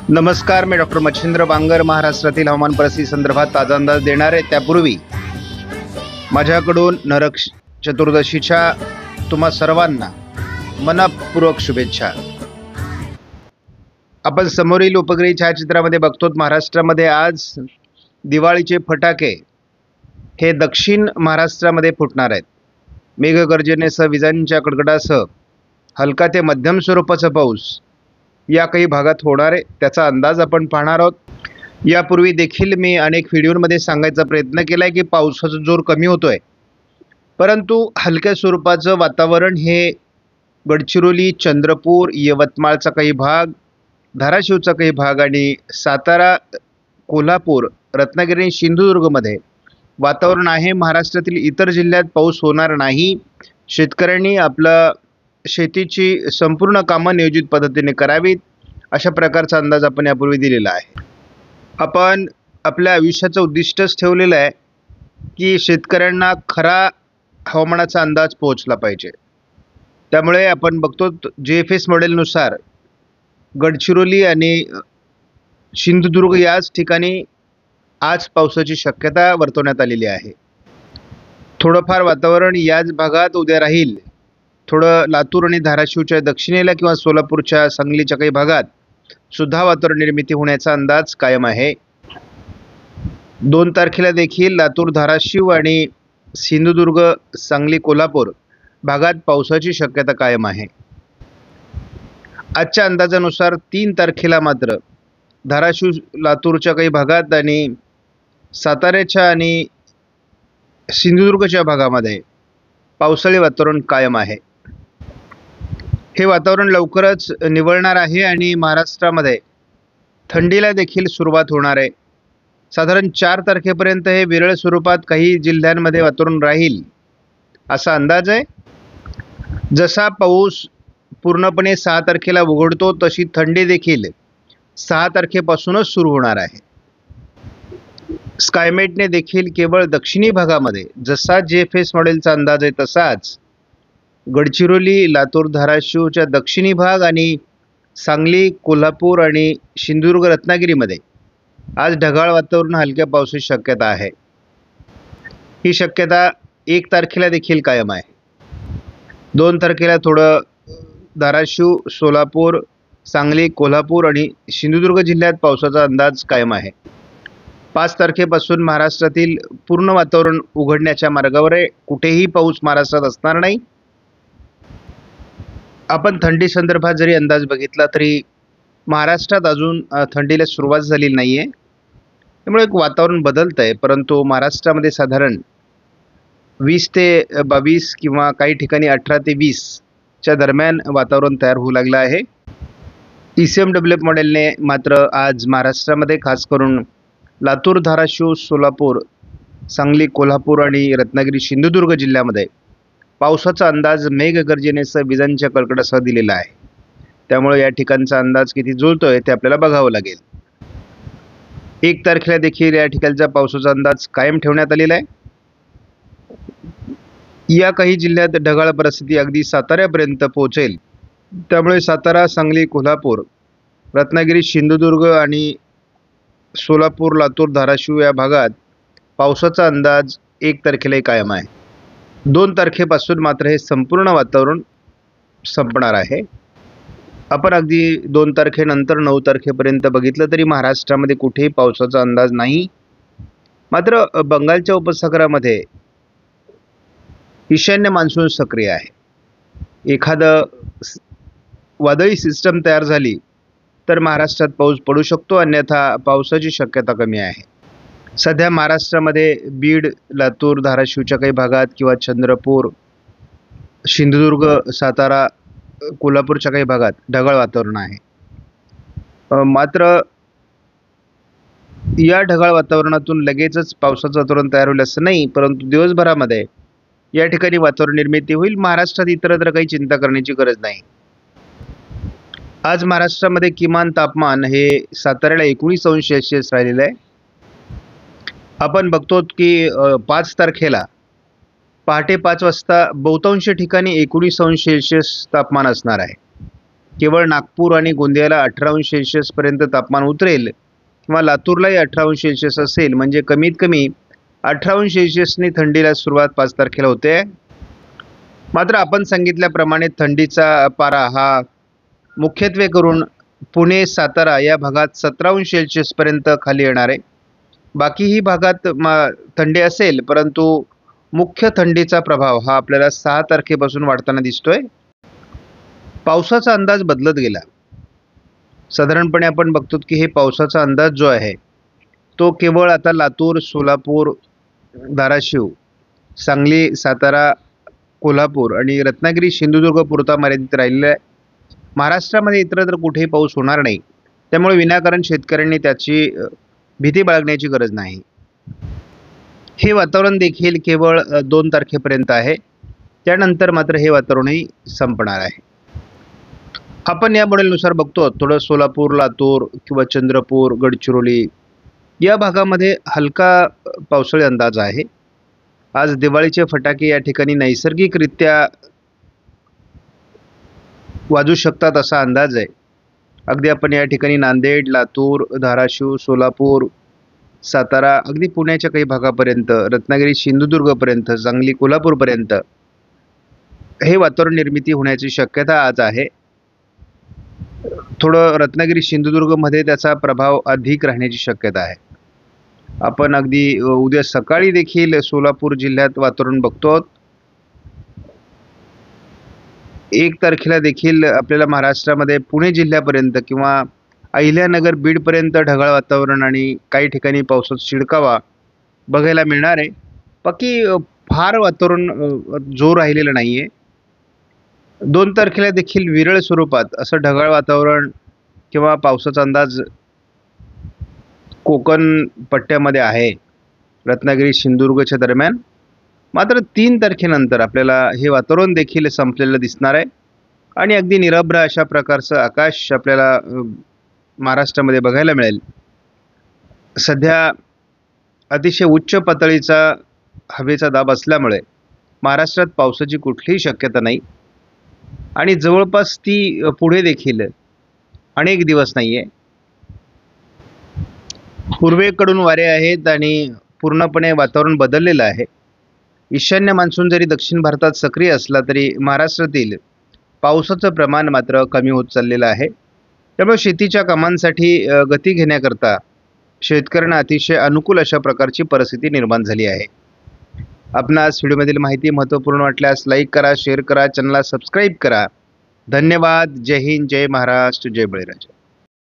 नमस्कार, मी डॉक्टर मच्छिंद्र बांगर महाराष्ट्रातील हवामान परिस्थिती संदर्भात ताजा अंदाज देणार आहे. त्यापूर्वी माझ्याकडून नरक चतुर्दशीच्या तुम्हा सर्वांना मनपूर्वक शुभेच्छा. आपण समोरील उपग्रही छायाचित्रामध्ये बघतो, महाराष्ट्रामध्ये आज दिवाळीचे फटाके हे दक्षिण महाराष्ट्रामध्ये फुटणार आहेत. मेघगर्जनेसह विजांच्या कडकडासह हलका ते मध्यम स्वरूपाचा पाऊस या काही भागात होणार आहे, त्याचा अंदाज आपण पाहणार आहोत. यापूर्वी देखील मी अनेक व्हिडिओमध्ये सांगायचा प्रयत्न केला आहे की पावसाचा जोर कमी होतोय, परंतु हलक्या स्वरूपाचं वातावरण हे गडचिरोली, चंद्रपूर, यवतमाळचा काही भाग, धाराशिवचा काही भाग आणि सातारा, कोल्हापूर, रत्नागिरी आणि सिंधुदुर्गमध्ये वातावरण आहे. महाराष्ट्रातील इतर जिल्ह्यात पाऊस होणार नाही. शेतकऱ्यांनी आपलं शेतीची संपूर्ण कामं नियोजित पद्धतीने करावीत, अशा प्रकारचा अंदाज आपण यापूर्वी दिलेला आहे. आपण आपल्या आयुष्याचं उद्दिष्टच ठेवलेलं आहे की शेतकऱ्यांना खरा हवामानाचा अंदाज पोहोचला पाहिजे. त्यामुळे आपण बघतो GFS मॉडेलनुसार गडचिरोली आणि सिंधुदुर्ग याच ठिकाणी आज पावसाची शक्यता वर्तवण्यात आलेली आहे. थोडंफार वातावरण याच भागात उद्या राहील. थोडं लातूर आणि धाराशिवच्या दक्षिणेला किंवा सोलापूरच्या, सांगलीच्या काही भागात सुद्धा वातावरण निर्मिती होण्याचा अंदाज कायम आहे. 2 तारखेला देखील लातूर, धाराशिव आणि सिंधुदुर्ग, सांगली, कोल्हापूर भागात पावसाची शक्यता कायम आहे. आजच्या अंदाजानुसार 3 तारखेला मात्र धाराशिव, लातूरच्या काही भागात आणि साताऱ्याच्या आणि सिंधुदुर्गच्या भागामध्ये पावसाळी वातावरण कायम आहे. हे वातावरण लवकरच निवळणार आहे आणि महाराष्ट्रामध्ये थंडीला देखील सुरुवात होणार आहे. साधारण 4 तारखेपर्यंत हे विरळ स्वरूपात काही जिल्ह्यांमध्ये वातावरण राहील असा अंदाज आहे. जसा पाऊस पूर्णपणे 6 तारखेला उघडतो, तशी थंडी देखील 6 तारखेपासूनच सुरू होणार आहे. स्कायमेटने देखील केवळ दक्षिणी भागामध्ये जसा GFS मॉडेलचा अंदाज आहे तसाच गडचिरोली, लातूर, धाराशिवच्या दक्षिणी भाग आणि सांगली, कोल्हापूर आणि सिंधुदुर्ग, रत्नागिरीमध्ये आज ढगाळ वातावरण, हलक्या पावसाची शक्यता आहे. ही शक्यता 1 तारखेला देखील कायम आहे. 2 तारखेला थोडं धाराशिव, सोलापूर, सांगली, कोल्हापूर आणि सिंधुदुर्ग जिल्ह्यात पावसाचा अंदाज कायम आहे. 5 तारखेपासून महाराष्ट्रातील पूर्ण वातावरण उघडण्याच्या मार्गावर आहे. कुठेही पाऊस महाराष्ट्रात असणार नाही. आपण थंडी संदर्भात जरी अंदाज बघितला तरी महाराष्ट्रात अजून थंडीला सुरुवात झालेली नाही आहे. त्यामुळे एक वातावरण बदलतं आहे, परंतु महाराष्ट्रामध्ये साधारण 20 ते 22 किंवा काही ठिकाणी 18 ते 20च्या दरम्यान वातावरण तयार होऊ लागलं आहे. ECMWF मॉडेलने मात्र आज महाराष्ट्रामध्ये खास करून लातूर, धाराशिव, सोलापूर, सांगली, कोल्हापूर आणि रत्नागिरी, सिंधुदुर्ग जिल्ह्यामध्ये पावसाचा अंदाज मेघगर्जनेसह विजांच्या कडकडासह दिलेला आहे. त्यामुळे या ठिकाणचा अंदाज किती जुळतोय ते आपल्याला बघावं लागेल. 1 तारखेला देखील या ठिकाणचा पावसाचा अंदाज कायम ठेवण्यात आलेला आहे. या काही जिल्ह्यात ढगाळ परिस्थिती अगदी साताऱ्यापर्यंत पोहोचेल. त्यामुळे सातारा, सांगली, कोल्हापूर, रत्नागिरी, सिंधुदुर्ग आणि सोलापूर, लातूर, धाराशिव या भागात पावसाचा अंदाज 1 तारखेलाही कायम आहे. 2 तारखेपासून मात्र हे संपूर्ण वातावरण संपणार आहे. आपण अगदी 2 तारखेनंतर 9 तारखेपर्यंत बघितलं तरी महाराष्ट्रामध्ये कुठेही पावसाचा अंदाज नाही. मात्र बंगालच्या उपसागरामध्ये ईशान्य मान्सून सक्रिय आहे. एखादं वादळी सिस्टम तयार झाली तर महाराष्ट्रात पाऊस पडू शकतो, अन्यथा पावसाची शक्यता कमी आहे. सध्या महाराष्ट्रामध्ये बीड, लातूर, धाराशिवच्या काही भागात किंवा चंद्रपूर, सिंधुदुर्ग, सातारा, कोल्हापूरच्या काही भागात ढगाळ वातावरण आहे. मात्र या ढगाळ वातावरणातून लगेचच पावसाचं वातावरण तयार होईल असं नाही, परंतु दिवसभरामध्ये या ठिकाणी वातावरण निर्मिती होईल. महाराष्ट्रात इतरत्र काही चिंता करण्याची गरज नाही. आज महाराष्ट्रामध्ये किमान तापमान हे साताऱ्याला 19° राहिलेलं आहे. आपण बघतो की 5 तारखेला पहाटे 5 वाजता बहुतांश ठिकाणी 19° तापमान असणार आहे. केवळ नागपूर आणि गोंदियाला 18 अंश पर्यंत तापमान उतरेल किंवा लातूरलाही 18 अंश असेल, म्हणजे कमीत कमी 18 अंश थंडीला सुरुवात 5 तारखेला होते. मात्र आपण सांगितल्याप्रमाणे थंडीचा पारा हा मुख्यत्वे करून पुणे सातारा या भागात 17 अंश पर्यंत खाली येणार आहे. बाकीही भागात थंडी असेल, परंतु मुख्य थंडीचा प्रभाव हा आपल्याला 6 तारखेपासून वाढताना दिसतोय. पावसाचा अंदाज बदलत गेला. साधारणपणे आपण बघतो की हे पावसाचा अंदाज जो आहे तो केवळ आता लातूर, सोलापूर, धाराशिव, सांगली, सातारा, कोल्हापूर आणि रत्नागिरी, सिंधुदुर्ग पुरता मर्यादित राहिलेला आहे. महाराष्ट्रामध्ये इतरत्र कुठेही पाऊस होणार नाही. त्यामुळे विनाकारण शेतकऱ्यांनी त्याची भीती बाळगण्याची गरज नाही. हे वातावरण देखील केवळ 2 तारखेपर्यंत आहे. त्यानंतर मात्र हे वातावरणही संपणार आहे. आपण या मॉडेलनुसार बघतो थोडं सोलापूर, लातूर किंवा चंद्रपूर, गडचिरोली या भागामध्ये हलका पावसाळी अंदाज आहे. आज दिवाळीचे फटाके या ठिकाणी नैसर्गिकरित्या वाजू शकतात असा अंदाज आहे. अगदी आपण या ठिकाणी नांदेड, लातूर, धाराशिव, सोलापूर, सातारा, अगदी पुण्याच्या काही भागापर्यंत, रत्नागिरी, सिंधुदुर्गपर्यंत, सांगली, कोल्हापूरपर्यंत हे वातावरण निर्मिती होण्याची शक्यता आज आहे. थोडं रत्नागिरी, सिंधुदुर्गमध्ये त्याचा प्रभाव अधिक राहण्याची शक्यता आहे. आपण अगदी उद्या सकाळी देखील सोलापूर जिल्ह्यात वातावरण बघतो. 1 तारखेला देखील आपल्याला महाराष्ट्रामध्ये पुणे जिल्ह्यापर्यंत किंवा अहिल्यानगर, बीडपर्यंत ढगाळ वातावरण आणि काही ठिकाणी पावसाचा शिडकावा बघायला मिळणार आहे. बाकी फार वातावरण जोर राहिलेलं नाही आहे. 2 तारखेला देखील विरळ स्वरूपात असं ढगाळ वातावरण किंवा पावसाचा अंदाज कोकण पट्ट्यामध्ये आहे, रत्नागिरी, सिंधुदुर्गच्या दरम्यान. मात्र 3 तारखेनंतर आपल्याला हे वातावरण देखील संपलेलं दिसणार आहे आणि अगदी निरभ्र अशा प्रकारचं आकाश आपल्याला महाराष्ट्रामध्ये बघायला मिळेल. सध्या अतिशय उच्च पातळीचा हवेचा दाब असल्यामुळे महाराष्ट्रात पावसाची कुठलीही शक्यता नाही आणि जवळपास ती पुढे देखील अनेक दिवस नाही आहे. पूर्वेकडून वारे आहेत आणि पूर्णपणे वातावरण बदललेलं आहे. ईशान्य मान्सून जरी दक्षिण भारतात सक्रिय असला तरी महाराष्ट्रातील पावसाचं प्रमाण मात्र कमी होत चाललेलं आहे. त्यामुळे शेतीच्या कामांसाठी गती घेण्याकरता शेतकऱ्यांना अतिशय अनुकूल अशा प्रकारची परिस्थिती निर्माण झाली आहे. आपणास व्हिडिओमधील माहिती महत्त्वपूर्ण वाटल्यास लाईक करा, शेअर करा, चॅनलला सबस्क्राईब करा. धन्यवाद. जय हिंद, जय महाराष्ट्र, जय बळीराजा.